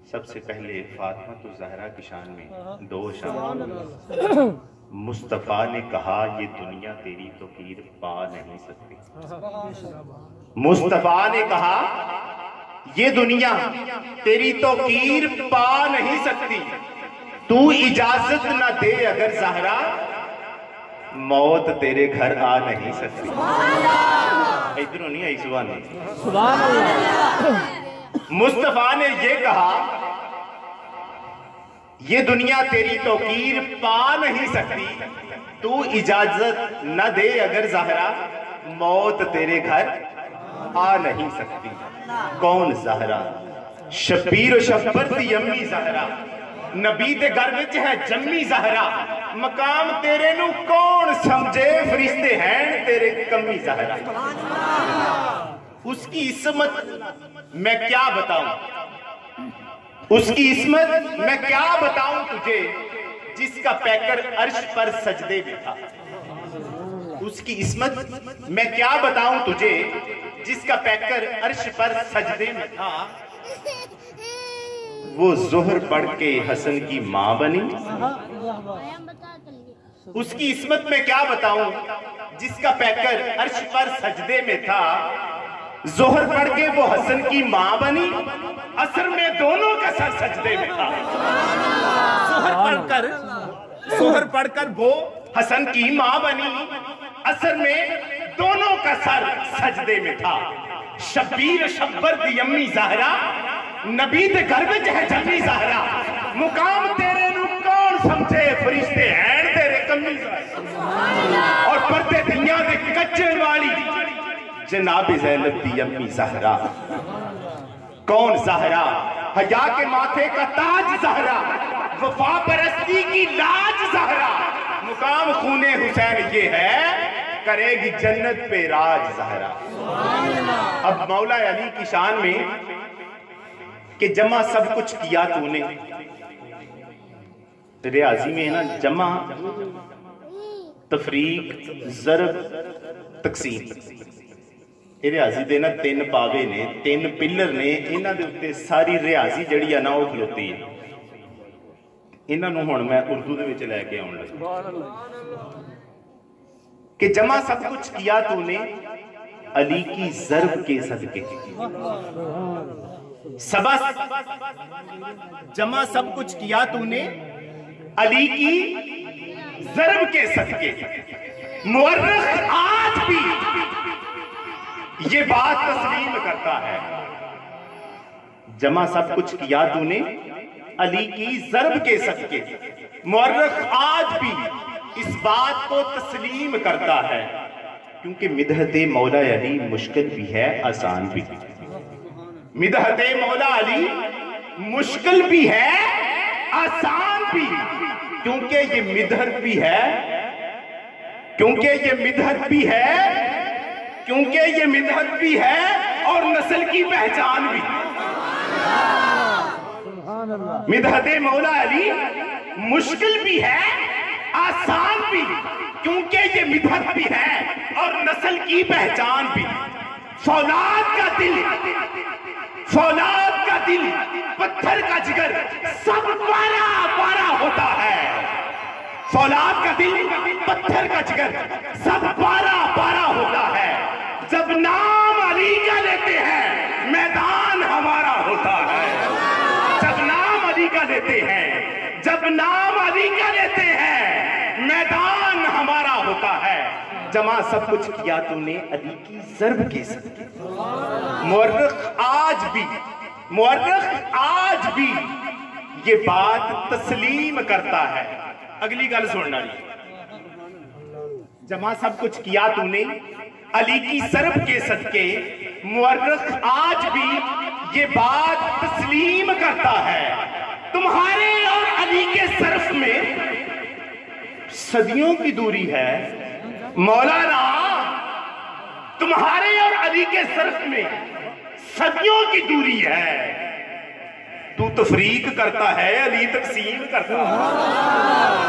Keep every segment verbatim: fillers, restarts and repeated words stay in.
सबसे पहले फातिमा तो जहरा की शान में दो शान। मुस्तफ़ा ने कहा ये दुनिया तेरी तो कीर पा नहीं सकती। मुस्तफ़ा ने कहा ये दुनिया तेरी तो कीर पा नहीं सकती। तू इजाजत न दे अगर जहरा मौत तेरे घर आ नहीं सकती। इधरों नहीं आई सुभान अल्लाह। मुस्तफा ने ये कहा ये दुनिया तेरी तौकीर पा नहीं सकती। तू इजाजत न दे अगर जहरा मौत तेरे घर आ नहीं सकती। कौन जहरा? शबीर शब्बर दी अम्मी जहरा, नबी दे घर विच है जम्मी जहरा। मकाम तेरे नू कौन समझे, फरिश्ते हैं तेरे कमी जहरा। उसकी इस्मत मैं क्या बताऊं, उसकी इस्मत मैं क्या बताऊं तुझे, जिसका पैकर अर्श पर सजदे में था। उसकी इस्मत मैं क्या बताऊं तुझे, जिसका पैकर अर्श पर सजदे में था। वो जोहर पढ़ के हसन की मां बनी। उसकी इस्मत में क्या बताऊं, जिसका पैकर अर्श पर सजदे में था। जोहर पढ़ के वो हसन की मां बनी, असर में दोनों का सर सजदे में था। जोहर पढ़कर जोहर पढ़कर वो हसन की मां बनी, असर में दोनों का सर सजदे में था। शबीर शब्बर दी अम्मी जहरा, नबी दे घर में है जम्मी जहरा। मुकाम तेरे नू कौन समझे, फरिश्ते हैं तेरे कमी जहरा। और पर्दे दुनिया दे कच्चन वाली जनाब ज़ैनब दी अम्मी ज़हरा। कौन ज़हरा? हया के माथे का ताज ज़हरा, वफा परस्ती की लाज ज़हरा। मुकाम खूने हुसैन ये है, करेगी जन्नत पे राज ज़हरा। अब मौला अली की शान में कि जमा सब कुछ किया तूने। रियाजी में है ना, जमा तफरीक ज़रब तकसीम। रियाजी दे ना तीन पावे ने, तीन पिलर ने। इन्हां दे उत्ते सारी रियाजी जड़ी है ना वो खलोती है। इन्हां नूं हुण मैं उर्दू दे विच लैके आउण लगा कि जमा सब कुछ किया तूने अली की ज़र्ब के सदके। सबस जमा सब कुछ किया तूने अली की ज़र्ब के सदके। मुअर्रिख आज भी ये बात तस्लीम करता है। जमा सब कुछ किया तूने अली की ज़र्ब के सदके। मुअर्रिख आज भी इस बात को तस्लीम करता है, क्योंकि मिदहते मौला अली मुश्किल भी है आसान भी। मिदहते मौला अली मुश्किल भी है आसान भी, क्योंकि ये मिदहत भी है क्योंकि ये मिदहत भी है क्योंकि ये मिदहत भी है और नस्ल की पहचान भी। मिदहते मौला अली मुश्किल भी है आसान भी, क्योंकि ये मिदहत भी है और नस्ल की पहचान भी। फौलाद का दिल फौलाद का दिल पत्थर का जिगर सब पारा पारा होता है। फौलाद का दिल पत्थर का जिगर सब पारा पारा होता है। जब नाम अली का लेते हैं मैदान हमारा होता है। जब नाम अली का लेते हैं जब नाम अली का लेते हैं मैदान हमारा होता है। जमा सब कुछ किया तूने अली की ज़र्ब के सदके। मुअर्रिख आज भी मुअर्रिख आज भी ये बात तस्लीम करता है। अगली गल सुनना, जमा सब कुछ किया तूने अली की ज़र्ब के सदके। मुअर्रिख आज भी ये बात तस्लीम करता है। तुम्हारे और अली के सरफ में सदियों की दूरी है मौलाना। तुम्हारे और अली के सरफ में सदियों की दूरी है। तू तफरीक करता है, अली तकसीम करता है।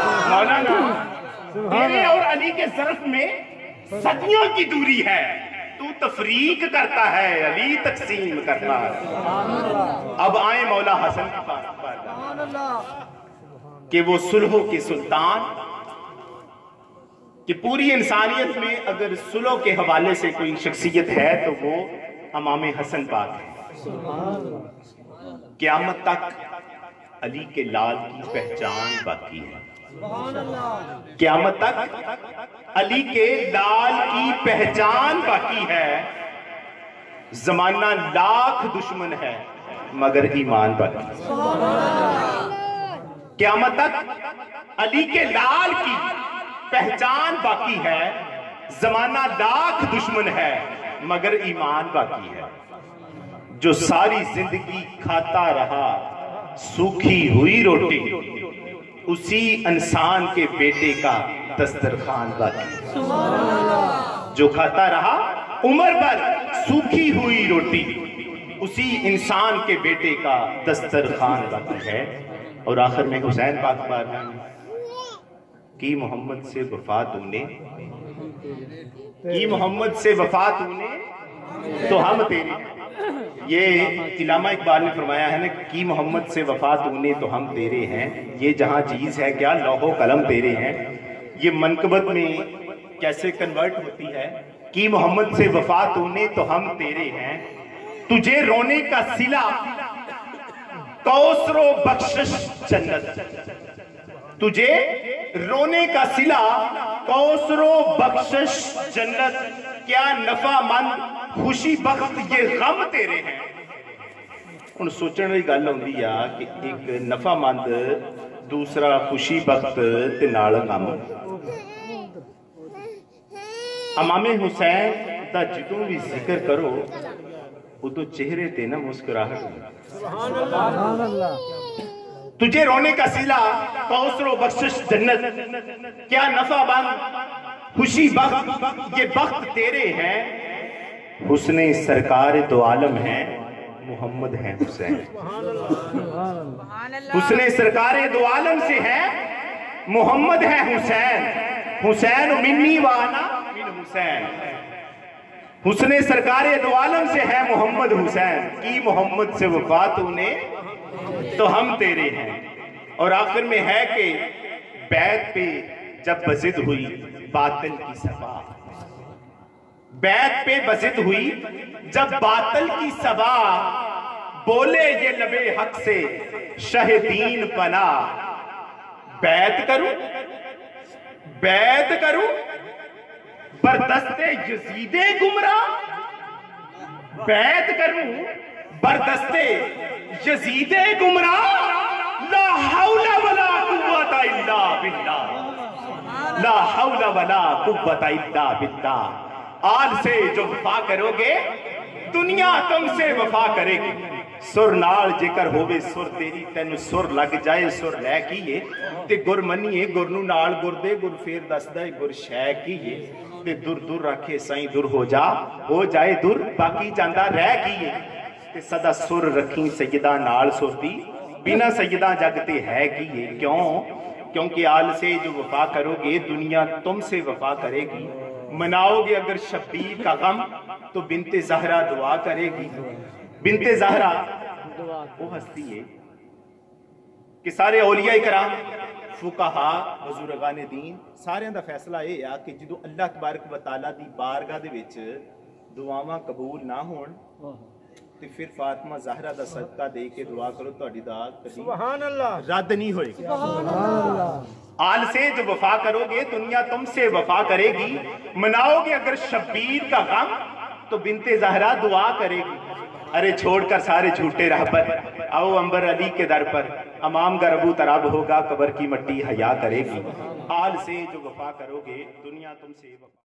मौलाना तेरे और अली के सरफ में सदियों की दूरी है। तू तफरीक करता है, अली तकसीम करता है। अब आए मौला हसन के पास कि वो सुलहों के सुल्तान, कि पूरी इंसानियत में अगर सुलह के हवाले से कोई शख्सियत है तो वो इमाम हसन पाक है। क़यामत तक अली के लाल की पहचान बाकी है। क़यामत तक अली के लाल की पहचान बाकी है। जमाना लाख दुश्मन है मगर ईमान बाकी। क़यामत तक अली के लाल की पहचान बाकी है। जमाना लाख दुश्मन है मगर ईमान बाकी है। जो सारी जिंदगी खाता रहा सूखी हुई रोटी, उसी इंसान के बेटे का दस्तरखान बाकी। जो खाता रहा उम्र भर सूखी हुई रोटी, उसी इंसान के बेटे का दस्तरखान बाकी है। और आखिर में हुसैन पाक फरमाते कि मोहम्मद से वफा तूने, कि मोहम्मद से वफा तूने तो हम तेरे। ये इलामा इकबाल ने फरमाया है ना कि मोहम्मद से वफा तूने तो हम तेरे हैं। ये जहां चीज है क्या लौहो कलम तेरे हैं। ये मनकबत में कैसे कन्वर्ट होती है कि मोहम्मद से वफा तूने तो हम तेरे हैं। तुझे रोने का सिला कौसरो बख्शिश जन्नत, तुझे रोने का सिला कौसरो बख्शिश जन्नत। क्या नफा मंद खुशी बख्त ये गम तेरे हैं। हुण सोचण वाली गल आउंदी आ कि एक नफा मंद, दूसरा खुशी बख्त ते नाल गम। इमाम हुसैन दा जदों भी जिक्र करो उदों चेहरे ते ना मुस्कुराहट। तुझे रोने का सिला कौसरो बख्शिश जन्नत, क्या नफा बंद खुशी बख्त ये बख्त तेरे हैं। हुस्ने सरकार दो आलम है मोहम्मद है हुसैन। हुस्ने सरकार दो आलम से है मोहम्मद है हुसैन। हुसैन मिन्नी वाना मिन हुसैन। हुस्ने सरकार दो आलम से है मोहम्मद हुसैन। की मोहम्मद से वफा तूने तो हम तेरे हैं। और आखिर में है कि बैत पे जब बजिद हुई बातिल की सबा, बैत पे बजिद हुई जब बातिल की सबा, बोले ये लबे हक से शहीदीन पना। बैत करूं बैत करूं बरदस्ते यजीदे गुमराह, बैत करूं बरदस्ते यजीदे गुमराह। ला हौला वला कुव्वता इल्ला बिल्लाह, ला हौला वला कुव्वता इल्ला बिल्लाह। आल से जो वफा करोगे दुनिया तुमसे वफा करेगी। सुर नाल जेकर होवे सुर तेरी, तेन सुर लग जाए सुर लै कीए। ते गुर मनीए गुर नूं नाल गुर दे, गुर फेर दसदा गुर शै कीए। ते दुर दुर रखे साईं दुर हो जा, हो जाए दुर बाकी जांदा रह कीए। ते सदा सुर रखी सैयदा नाल सुरती, बिना सैयदा जगते है कीए। क्यों? क्योंकि आल से जो वफा करोगे दुनिया तुमसे वफा करेगी। मनाओगे अगर शब्बीर का गम तो बिनते ज़हरा दुआ करेगी। बिनते ज़हरा वो हस्ती है कि सारे औलिया इकराम फुकाहा बुजुर्गान दीन सारियां दा फैसला ये आ कि जो अल्लाह तबारक व तआला दी बारगाह दे विच दुआवां कबूल ना होण ते फिर फातिमा ज़हरा दा सदका दे के दुआ करो, तुहाडी दुआ कभी सुभान अल्लाह रद्द नहीं होएगी। सुभान अल्लाह। आल से जो वफा करोगे दुनिया तुमसे वफा करेगी। मनाओगे अगर शब्बीर का गम तो बिनते ज़हरा दुआ करेगी। अरे छोड़कर सारे झूठे राह पर आओ अंबर अली के दर पर। अमाम गरबू तराब होगा कबर की मट्टी हया करेगी। आल से जो वफा करोगे दुनिया तुमसे वफा